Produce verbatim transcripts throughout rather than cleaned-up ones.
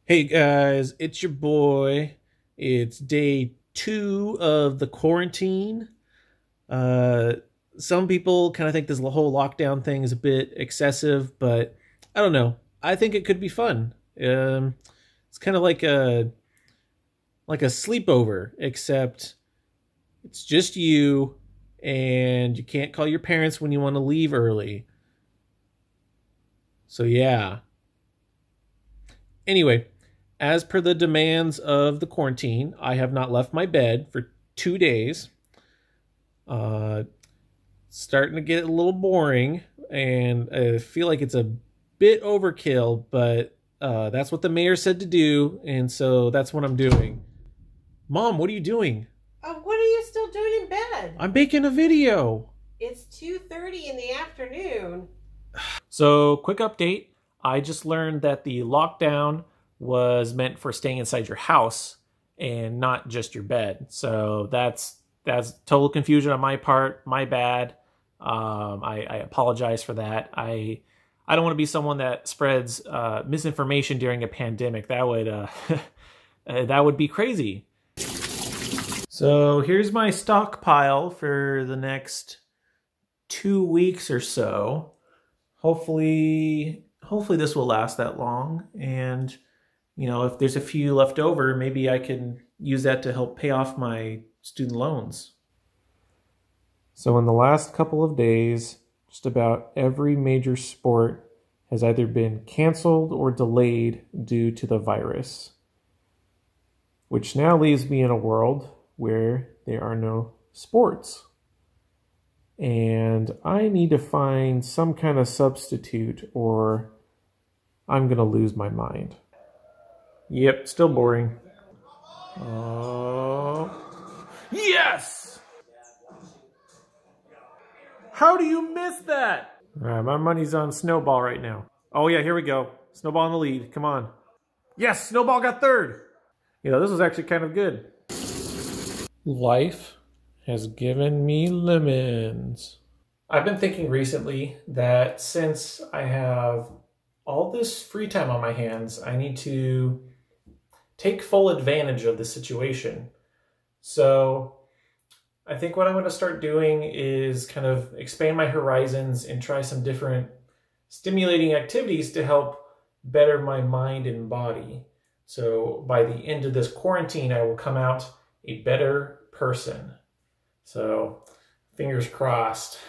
Hey guys, it's your boy. It's day two of the quarantine. Uh, some people kind of think this whole lockdown thing is a bit excessive, but I don't know. I think it could be fun. Um, it's kind of like a like a sleepover, except it's just you, and you can't call your parents when you want to leave early. So yeah. Anyway. As per the demands of the quarantine, I have not left my bed for two days. Uh, starting to get a little boring, and I feel like it's a bit overkill, but uh, that's what the mayor said to do, and so that's what I'm doing. Mom, what are you doing? Uh, what are you still doing in bed? I'm making a video. It's two thirty in the afternoon. So, quick update. I just learned that the lockdown was meant for staying inside your house and not just your bed. So that's that's total confusion on my part. My bad. Um, I, I apologize for that. I I don't want to be someone that spreads uh, misinformation during a pandemic. That would uh, that would be crazy. So here's my stockpile for the next two weeks or so. Hopefully, hopefully this will last that long. And you know, if there's a few left over, maybe I can use that to help pay off my student loans. So in the last couple of days, just about every major sport has either been canceled or delayed due to the virus, which now leaves me in a world where there are no sports. And I need to find some kind of substitute or I'm going to lose my mind. Yep, still boring. Oh. Yes! How do you miss that? All right, my money's on Snowball right now. Oh yeah, here we go. Snowball in the lead, come on. Yes, Snowball got third. You know, this was actually kind of good. Life has given me lemons. I've been thinking recently that since I have all this free time on my hands, I need to take full advantage of the situation. So I think what I'm going to start doing is kind of expand my horizons and try some different stimulating activities to help better my mind and body. So by the end of this quarantine, I will come out a better person. So fingers crossed.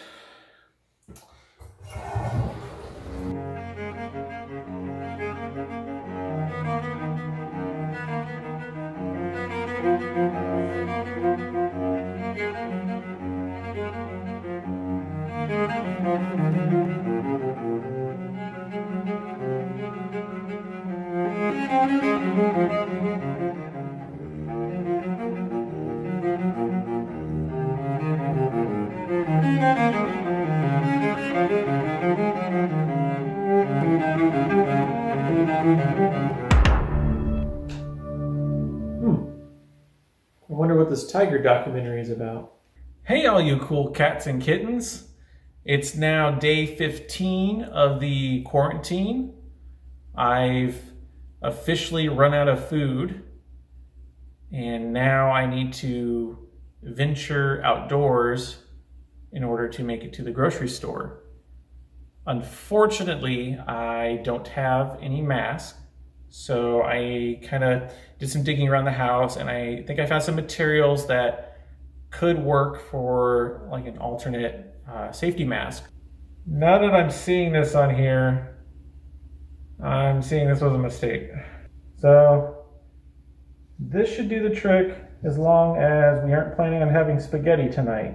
Hmm. I wonder what this tiger documentary is about. Hey all you cool cats and kittens. It's now day fifteen of the quarantine. I've officially run out of food, and now I need to venture outdoors in order to make it to the grocery store. Unfortunately, I don't have any mask, so I kind of did some digging around the house, and I think I found some materials that could work for like an alternate uh, safety mask. Now that I'm seeing this on here, I'm seeing this was a mistake. So this should do the trick as long as we aren't planning on having spaghetti tonight.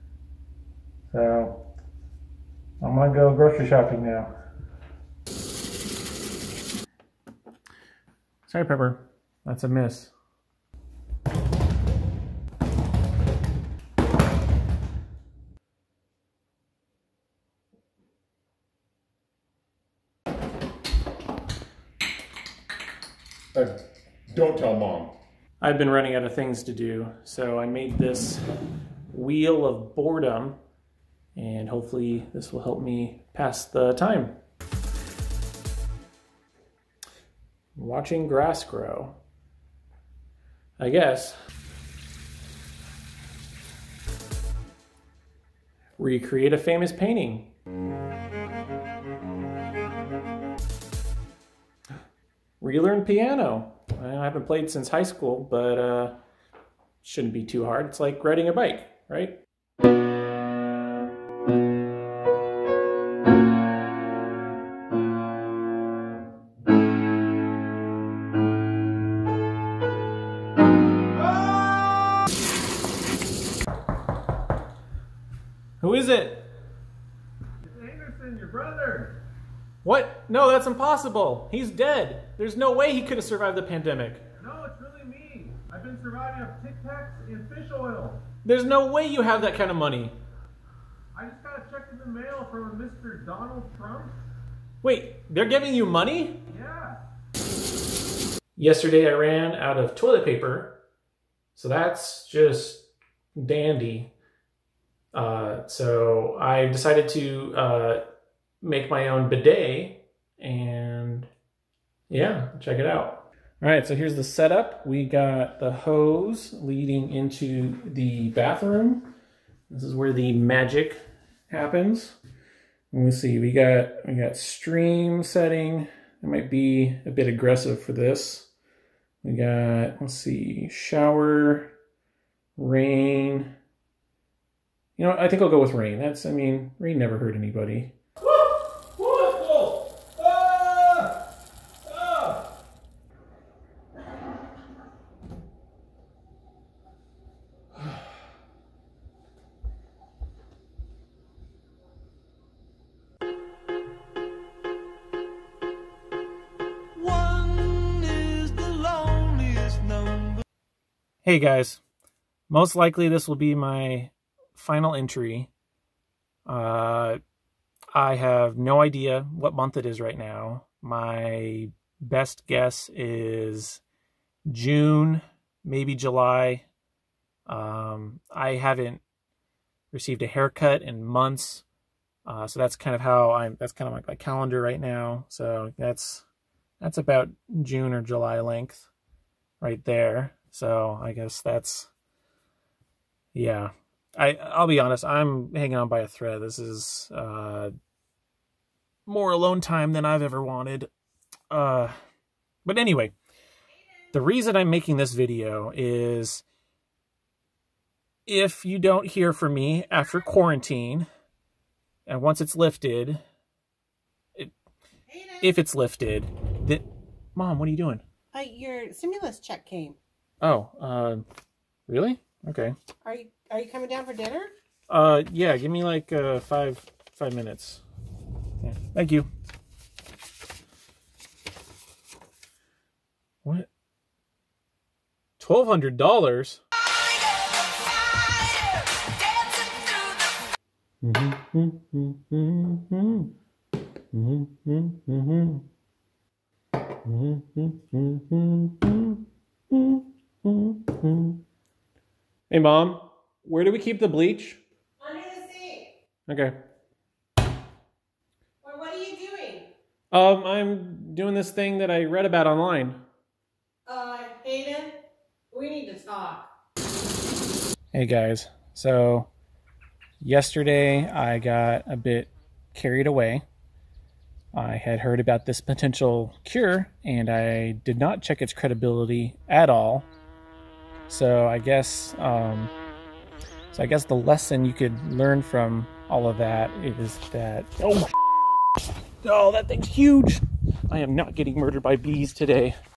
So I'm gonna go grocery shopping now. Sorry, Pepper, that's a miss. Uh, don't tell Mom. I've been running out of things to do, so I made this wheel of boredom, and hopefully this will help me pass the time. Watching grass grow. I guess. Recreate a famous painting. Relearn piano. I haven't played since high school, but uh, shouldn't be too hard. It's like riding a bike, right? Who is it? It's Anderson, your brother. What? No, that's impossible. He's dead. There's no way he could have survived the pandemic. No, it's really me. I've been surviving off Tic Tacs and fish oil. There's no way you have that kind of money. I just got a check in the mail from a Mister Donald Trump. Wait, they're giving you money? Yeah. Yesterday I ran out of toilet paper, so that's just dandy. Uh, so I decided to uh, make my own bidet, and yeah, check it out. All right, so here's the setup. We got the hose leading into the bathroom. This is where the magic happens. Let me see, we got we got stream setting. It might be a bit aggressive for this. We got, let's see, shower, rain. You know, I think I'll go with rain. That's, I mean, rain never hurt anybody. Hey guys, most likely this will be my final entry. Uh, I have no idea what month it is right now. My best guess is June, maybe July. Um, I haven't received a haircut in months, uh, so that's kind of how I'm. That's kind of like my calendar right now. So that's that's about June or July length, right there. So I guess that's, yeah. I, I'll be honest, I'm hanging on by a thread. This is uh, more alone time than I've ever wanted. Uh, but anyway, the reason I'm making this video is if you don't hear from me after quarantine, and once it's lifted, it, if it's lifted, that, Mom, what are you doing? Uh, your stimulus check came. Oh, uh, really? Okay. Are you are you coming down for dinner? Uh, yeah. Give me like uh five five minutes. Yeah. Thank you. What? Twelve hundred dollars. Hey, Mom, where do we keep the bleach? Under the sink. Okay. Well, what are you doing? Um, I'm doing this thing that I read about online. Uh, Hayden, we need to talk. Hey, guys. So, yesterday I got a bit carried away. I had heard about this potential cure, and I did not check its credibility at all. So I guess, um, so I guess the lesson you could learn from all of that is that, oh, oh, that thing's huge. I am not getting murdered by bees today.